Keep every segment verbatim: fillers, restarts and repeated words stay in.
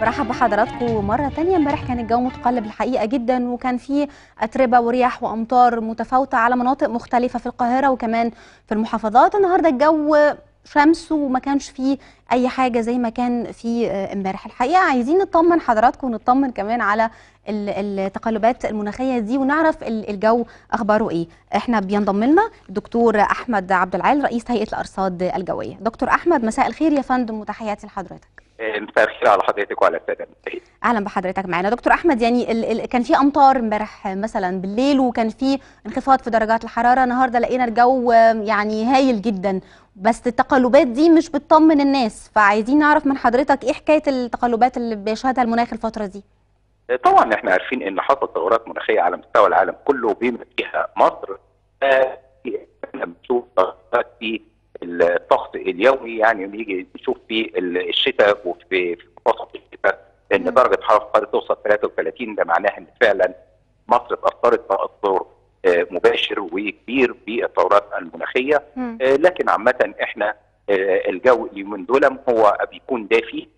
برحب بحضراتكم مرة تانية. امبارح كان الجو متقلب الحقيقة جدا، وكان فيه أتربة ورياح وأمطار متفاوتة على مناطق مختلفة في القاهرة وكمان في المحافظات. النهاردة الجو شمس وما كانش فيه أي حاجة زي ما كان فيه امبارح. الحقيقة عايزين نطمن حضراتكم ونطمن كمان على التقلبات المناخية دي ونعرف الجو أخباره إيه. إحنا بينضم لنا الدكتور أحمد عبد العال رئيس هيئة الأرصاد الجوية. دكتور أحمد، مساء الخير يا فندم وتحياتي لحضرتك. مساء الخير على حضرتك وعلى الساده المشاهدين. اهلا بحضرتك معانا. دكتور احمد، يعني ال ال كان في امطار امبارح مثلا بالليل، وكان في انخفاض في درجات الحراره. النهارده لقينا الجو يعني هايل جدا، بس التقلبات دي مش بتطمن الناس، فعايزين نعرف من حضرتك ايه حكايه التقلبات اللي بيشهدها المناخ الفتره دي. طبعا احنا عارفين ان حصلت تغيرات مناخيه على مستوى العالم كله بما فيها مصر. احنا بنشوف تغيرات في الطقس اليومي، يعني نيجي نشوف في الشتاء وفي وسط الشتاء ان درجه حراره القاهره توصل ثلاثة وثلاثين. ده معناه ان فعلا مصر اتاثرت تاثر مباشر وكبير بالتغيرات المناخيه. م. لكن عامه احنا الجو اليومين دول هو بيكون دافي،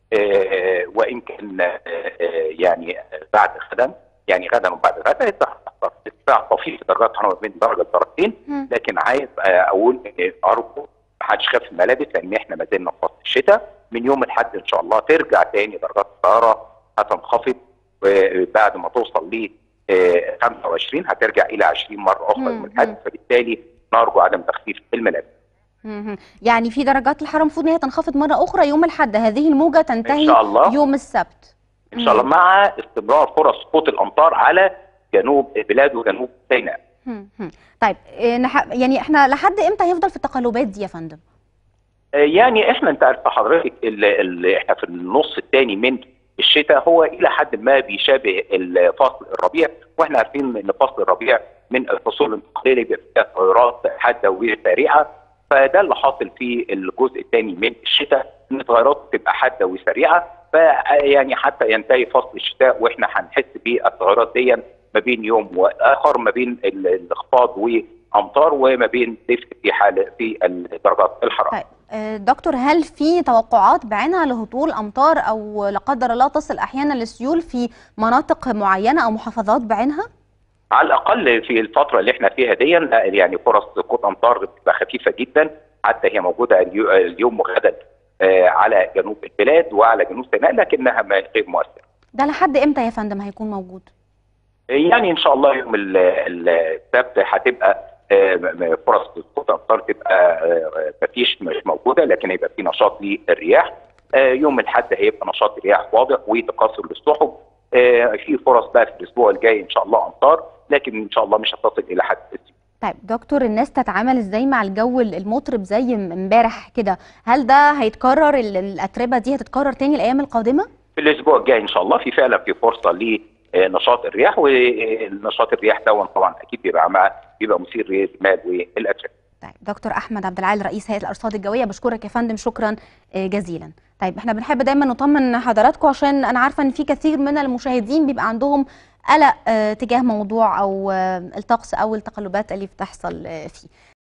وان كان يعني بعد غدا يعني غدا وبعد غدا ارتفاع طفيف في درجات الحراره بين درجه لدرجتين. لكن عايز اقول ان ارجو ما حدش خاف الملابس، لان احنا ما زلنا في فصل الشتاء. من يوم الاحد ان شاء الله ترجع تاني درجات الحراره هتنخفض، بعد ما توصل ل خمسة وعشرين هترجع الى عشرين مره اخرى يوم الاحد، فبالتالي نرجو عدم تخفيف الملابس. يعني في درجات الحراره المفروض ان هي تنخفض مره اخرى يوم الاحد، هذه الموجه تنتهي إن شاء الله يوم السبت ان شاء الله، مع استمرار فرص سقوط الامطار على جنوب البلاد وجنوب سيناء. طيب يعني احنا لحد امتى هيفضل في التقلبات دي يا فندم؟ يعني احنا انت عارف حضرتك اللي احنا في النص الثاني من الشتاء هو الى حد ما بيشابه فصل الربيع، واحنا عارفين ان فصل الربيع من الفصول الانتقاليه اللي بيبقى فيها تغيرات حاده وسريعه. فده اللي حاصل في الجزء الثاني من الشتاء، ان التغيرات تبقى حاده وسريعه، فيعني حتى ينتهي فصل الشتاء واحنا هنحس بالتغيرات دي ما بين يوم واخر، ما بين الانخفاض وامطار وما بين دفء في حاله في درجات الحراره. طيب دكتور، هل في توقعات بعينها لهطول امطار او لا قدر الله تصل احيانا للسيول في مناطق معينه او محافظات بعينها؟ على الاقل في الفتره اللي احنا فيها دي يعني فرص سقوط امطار بتبقى خفيفه جدا، حتى هي موجوده اليوم وغدا على جنوب البلاد وعلى جنوب سيناء، لكنها غير مؤثره. ده لحد امتى يا فندم هيكون موجود؟ يعني ان شاء الله يوم السبت هتبقى فرص سقوط امطار تبقى مفيش مش موجوده، لكن هيبقى في نشاط للرياح. يوم الاحد هيبقى نشاط رياح واضح وتكاثر للسحب. في فرص بقى في الاسبوع الجاي ان شاء الله امطار، لكن ان شاء الله مش هتصل الى حد السيول. طيب دكتور، الناس تتعامل ازاي مع الجو المطرب زي امبارح كده؟ هل ده هيتكرر، الاتربه دي هتتكرر تاني الايام القادمه؟ في الاسبوع الجاي ان شاء الله في فعلا في فرصه لنشاط الرياح، والنشاط الرياح ده طبعا اكيد بيبقى مع بيبقى مثير للرمال والاتربه. طيب دكتور احمد عبد العال رئيس هيئه الارصاد الجويه، بشكرك يا فندم شكرا جزيلا. طيب احنا بنحب دايما نطمن حضراتكم، عشان انا عارفه ان في كثير من المشاهدين بيبقى عندهم قلق تجاه موضوع او الطقس او التقلبات اللي بتحصل فيه.